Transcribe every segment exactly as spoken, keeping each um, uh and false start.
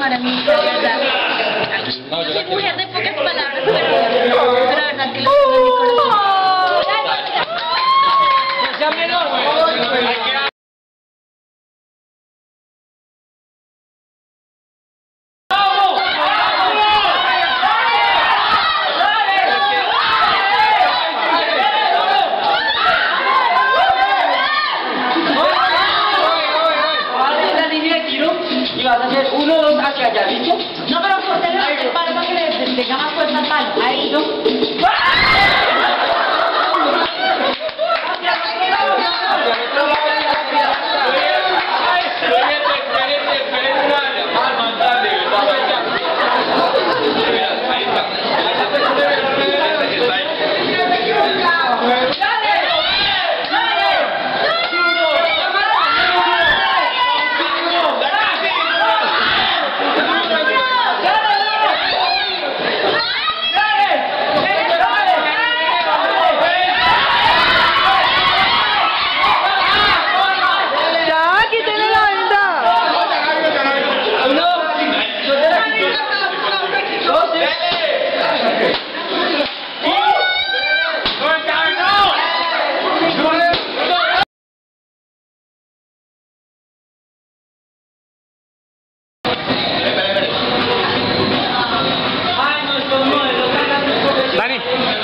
para mí estar allá. No, Yo yo soy la mujer quiero. de pocas palabras, pero, pero la verdad que lo tengo en mi corazón. Ya menor, güey. Y vas a hacer uno, dos hacia allá, ¿listo? No, pero usted le va el palo para que le tenga más fuerza al palo. Ahí, ¿no? Dani.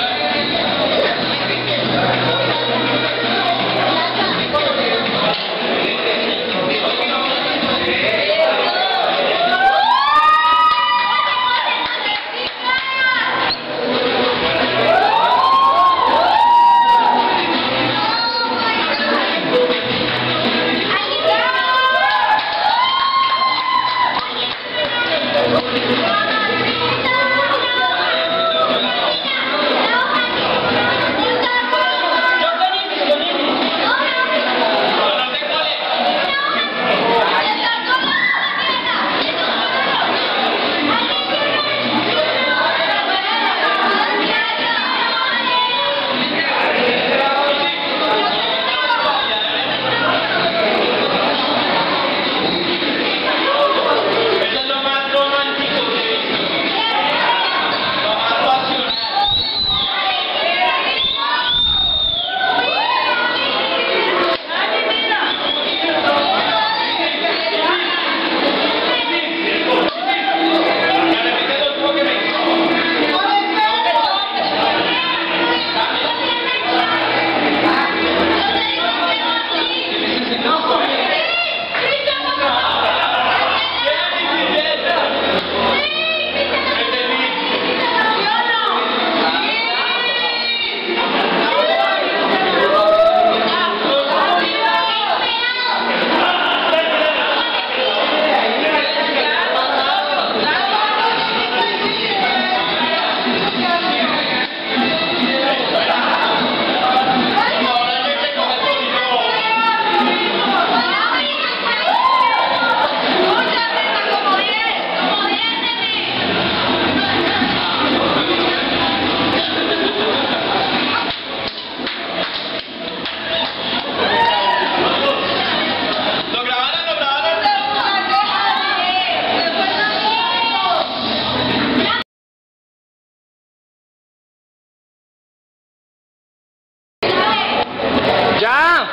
¡Ya!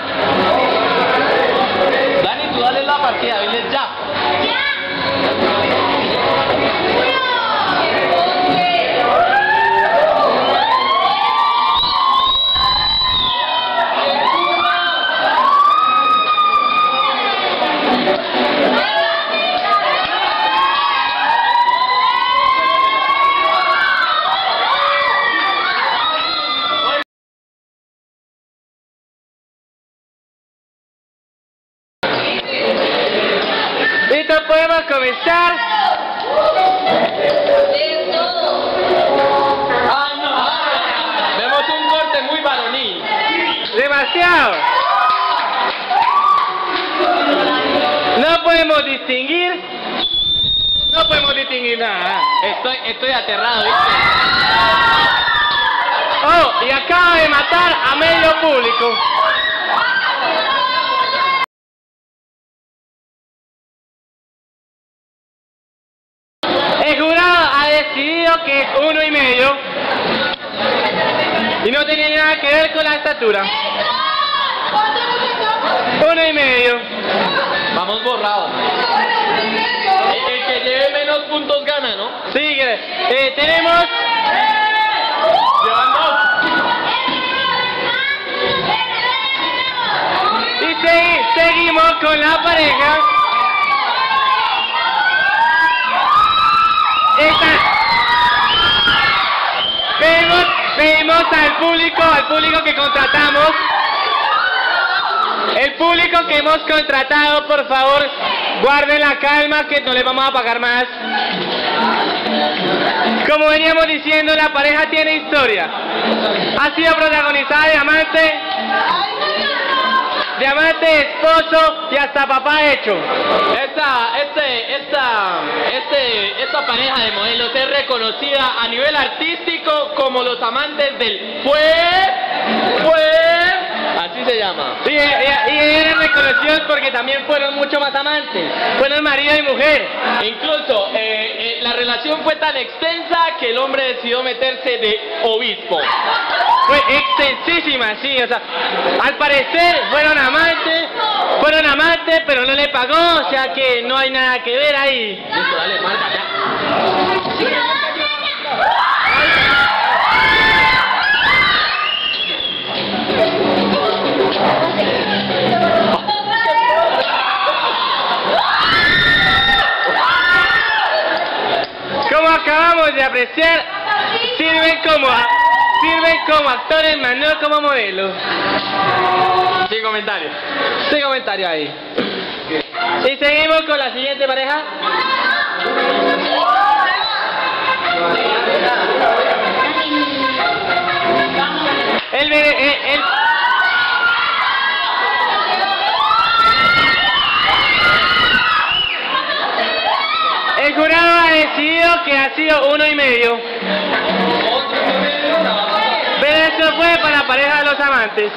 Dani, tú dale la partida, diles ya. Listo, podemos comenzar. Vemos un corte muy varonil. Demasiado. No podemos distinguir. No podemos distinguir nada. Estoy, estoy aterrado, ¿viste? Oh, y acaba de matar a medio público. altura. Uno y medio. Vamos borrados. El, el que lleve menos puntos gana, ¿no? Sigue. Eh, tenemos... Llevan dos. Y segui- seguimos con la pareja. Esta... Pedimos, pedimos al público, al público que contratamos. El público que hemos contratado, por favor, guarden la calma que no les vamos a pagar más. Como veníamos diciendo, la pareja tiene historia. Ha sido protagonizada de amante, de amante, esposo y hasta papá hecho. Esta, este, esta, este, esta pareja de modelos es reconocida a nivel artístico como los amantes del fue, fue, así se llama. Y, y, y eran reconocidos porque también fueron mucho más amantes. Fueron marido y mujer. E incluso eh, eh, la relación fue tan extensa que el hombre decidió meterse de obispo. Fue extensísima, sí, o sea, al parecer fueron amantes, fueron amantes, pero no le pagó, o sea que no hay nada que ver ahí. Listo, dale, marca ya. Como acabamos de apreciar, sirven como, sirven como actores, más no como modelos. Sin comentarios. Sin comentario ahí. Y seguimos con la siguiente pareja. El, el, el, el jurado ha decidido que ha sido uno y medio. Pero eso fue para la pareja de los amantes.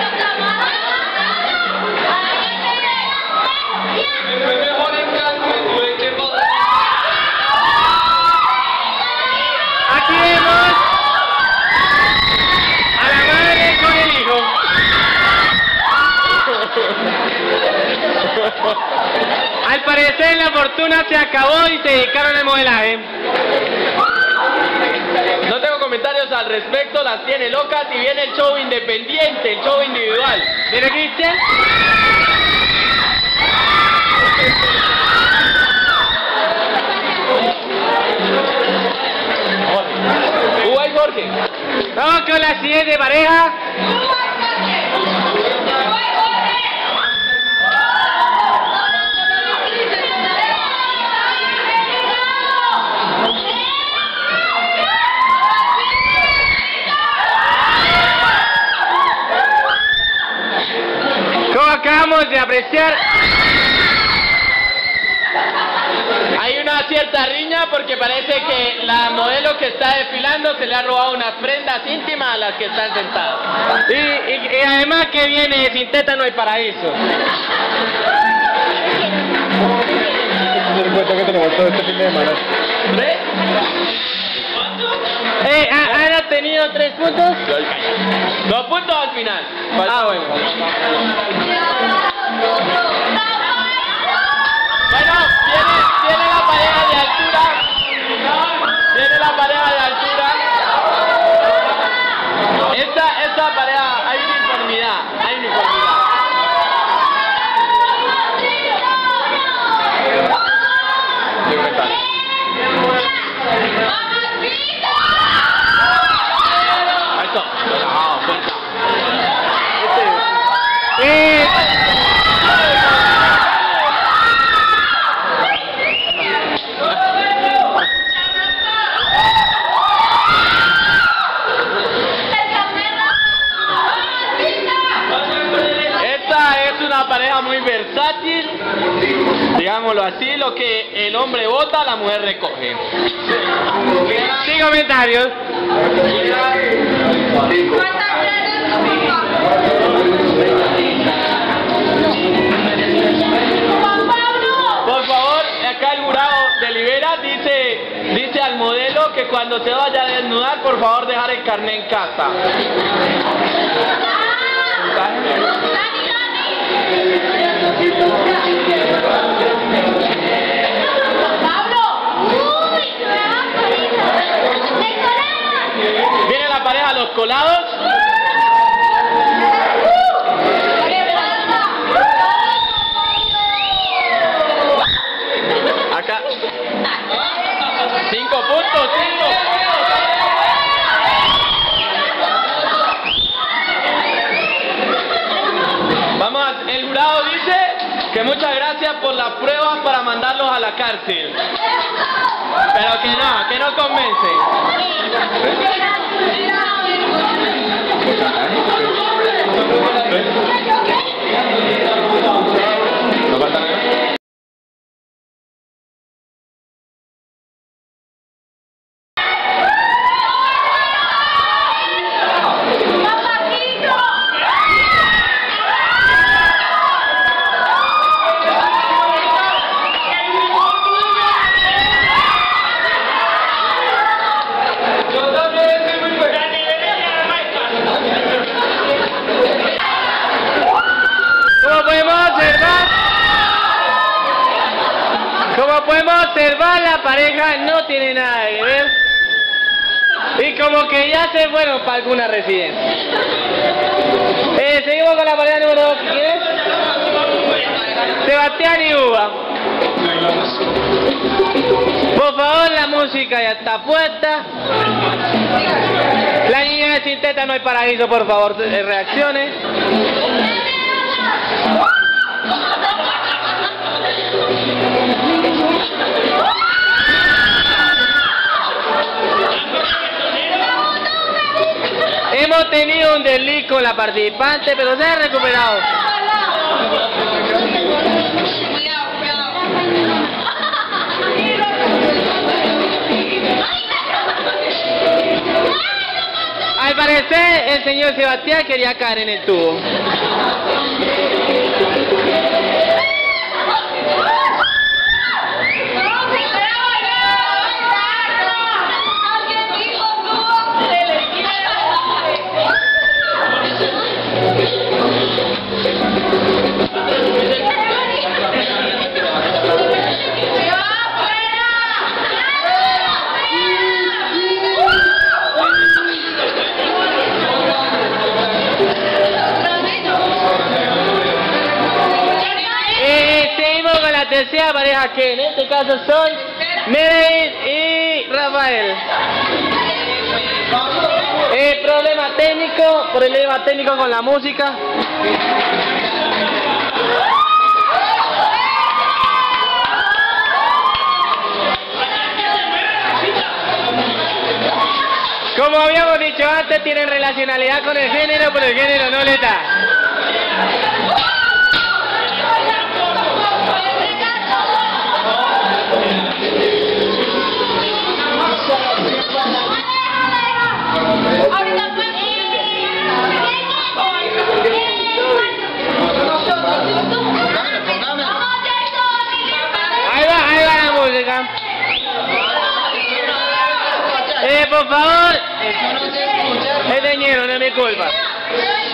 Aquí vemos a la madre con el hijo. Al parecer la fortuna se acabó y se dedicaron al modelaje. No tengo comentarios al respecto, las tiene locas y viene el show independiente, el show individual. ¿Viene Cristian? Uy, Jorge. Vamos con la siguiente pareja. Como acabamos de apreciar, Hay una cierta riña porque parece que la modelo que está desfilando se le ha robado unas prendas íntimas a las que están sentadas. y, y, y además que viene sin teta no hay paraíso. ¿Tres? Eh, ¿ha- ¿Han obtenido tres puntos? Dos puntos al final. Ah, bueno. Bueno, viene, viene la pareja de altura. Viene la pareja de altura. Esta, esta pareja, hay uniformidad, hay uniformidad. Eso. Ah, fuerza. Eh, Esta es una pareja muy versátil, digámoslo así, lo que el hombre bota, la mujer recoge. sin comentarios. Por favor, acá el jurado delibera, dice, dice al modelo que cuando se vaya a desnudar, por favor dejar el carnet en casa. más, el jurado dice que muchas gracias por las pruebas para mandarlos a la cárcel. Pero que no, que no convence. ¿No pasa nada? Como podemos observar, la pareja no tiene nada que ver y como que ya se fueron para alguna residencia. Eh, seguimos con la pareja número dos. ¿Quién es? Sebastián y Uva. Por favor, la música ya está puesta. La niña de sin teta no hay paraíso, por favor, reaccione. Hemos tenido un desliz con la participante, pero se ha recuperado. Al parecer, el señor Sebastián quería caer en el tubo. La tercera pareja, que en este caso son Nereid y Rafael. Eh, problema técnico, problema técnico con la música. Como habíamos dicho antes, tienen relacionalidad con el género, pero el género no le da. Ahí va, ahí va la música. Eh, por favor, es de ñero, no es mi culpa.